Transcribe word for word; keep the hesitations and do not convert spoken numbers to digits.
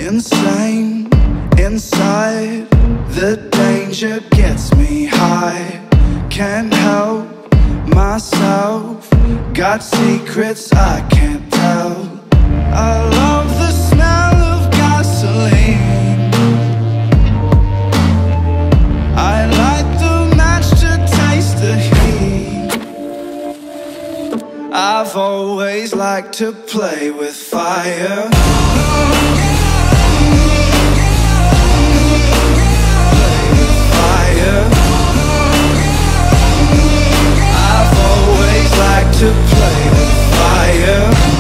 insane inside. The danger gets me high. Can't help myself. Got secrets I can't tell. I love the smell of gasoline. I light the match to taste the heat. I've always liked to play with fire. I've always liked to play with fire.